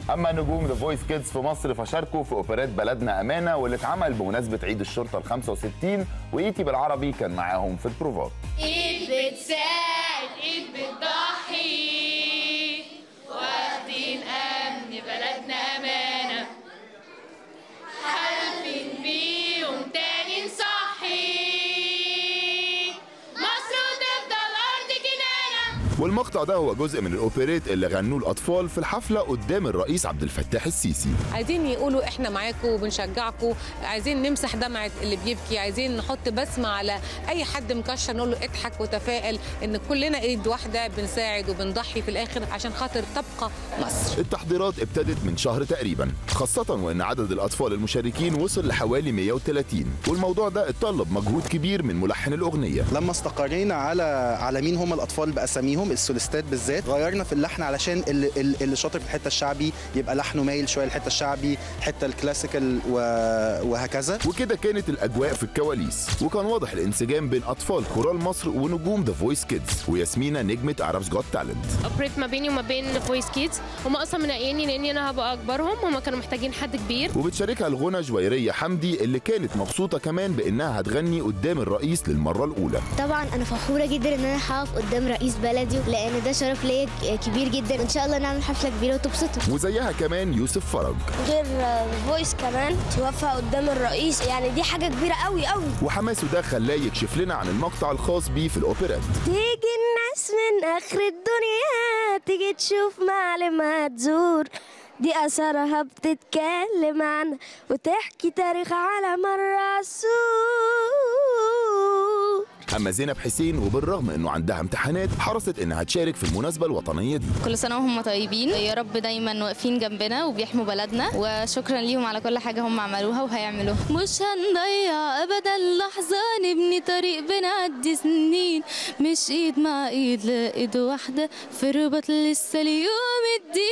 اما نجوم ذا فويس كيدز في مصر فشاركوا في اوبريت بلدنا امانه واللي اتعمل بمناسبه عيد الشرطه ال 65، وايتي بالعربي كان معاهم في البروفات. ايد بتساعد ايد بتضحي، واخدين امن بلدنا امانه، حالفين بيهم تاني نصحي، مصر وتفضل ارض جنانه. والمقطع ده هو جزء من الاوبريت اللي غنوه الاطفال في الحفله قدام الرئيس عبد الفتاح السيسي. عايزين يقولوا احنا معاكم وبنشجعكم، عايزين نمسح دمعه اللي بيبكي، عايزين نحط بسمه على اي حد مكشر نقول له اضحك وتفائل ان كلنا ايد واحده بنساعد وبنضحي في الاخر عشان خاطر تبقى مصر. التحضيرات ابتدت من شهر تقريبا، خاصه وان عدد الاطفال المشاركين وصل لحوالي 130، والموضوع ده اتطلب مجهود كبير من ملحن الاغنيه. لما استقرينا على مين هم الاطفال باساميهم السوليستات بالذات، غيرنا في اللحن علشان اللي شاطر في الحته الشعبي يبقى لحنه مايل شويه للحته الشعبي، حته الكلاسيكال وهكذا. وكده كانت الاجواء في الكواليس، وكان واضح الانسجام بين اطفال كورال مصر ونجوم ذا فويس كيدز، وياسمينة نجمه عرب's جوت تالنت. اوبريت ما بيني وما بين ذا فويس كيدز، هم اصلا منقيني لاني انا هبقى اكبرهم، هم كانوا محتاجين حد كبير. وبتشاركها الغنى جويريه حمدي اللي كانت مبسوطه كمان بانها هتغني قدام الرئيس للمره الاولى. طبعا انا فخوره جدا ان انا هقف قدام رئيس بلدي، لان ده شرف ليا كبير جدا، وان شاء الله نعمل حفله كبيره وتبسطه. وزيها كمان يوسف فرج، غير فويس كمان توفى قدام الرئيس، يعني دي حاجه كبيره قوي قوي. وحماسه ده خلاه يكشف لنا عن المقطع الخاص بيه في الاوبريت. تيجي الناس من اخر الدنيا تيجي تشوف معلمها تزور، دي اثرها بتتكلم عنها وتحكي تاريخ على مر العصور. اما زينب حسين وبالرغم انه عندها امتحانات حرصت انها تشارك في المناسبه الوطنيه دي. كل سنه وهم طيبين، يا رب دايما واقفين جنبنا وبيحموا بلدنا، وشكرا ليهم على كل حاجه هم عملوها وهيعملوها. مش هنضيع ابدا لحظه، نبني طريق بنعدي سنين، مش ايد مع ايد لا ايد واحده، في رباط لسه ليوم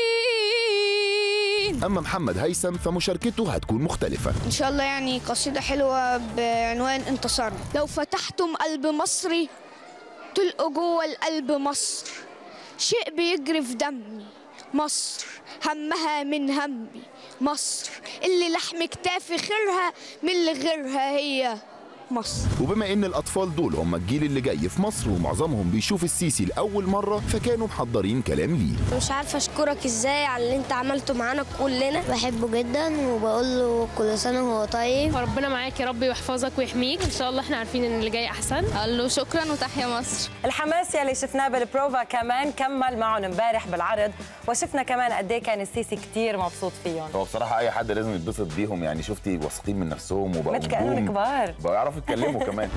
الدين. اما محمد هيثم فمشاركته هتكون مختلفه ان شاء الله، يعني قصيده حلوه بعنوان انتصارنا. لو فتحتم قلب مصري تلقوا جوه القلب مصر، شيء بيجري في دمي، مصر همها من همي، مصر اللي لحم كتافي خيرها من اللي غيرها هي مصر. وبما ان الاطفال دول هم الجيل اللي جاي في مصر ومعظمهم بيشوف السيسي لاول مره، فكانوا محضرين كلام ليه. مش عارفه اشكرك ازاي على اللي انت عملته معانا كلنا، بحبه جدا وبقول له كل سنه وهو طيب، فربنا معاك يا رب ويحفظك ويحميك، ان شاء الله احنا عارفين ان اللي جاي احسن. قال له شكرا وتحيا مصر. الحماس يلي شفناه بالبروفا كمان كمل معهم امبارح بالعرض، وشفنا كمان قد ايه كان السيسي كثير مبسوط فيهم. هو بصراحه اي حد لازم يتبسط بيهم، يعني شفتي واثقين من نفسهم وبقوا مثل كانهم كبار، بقوا يعرفوا يتكلموا كمان.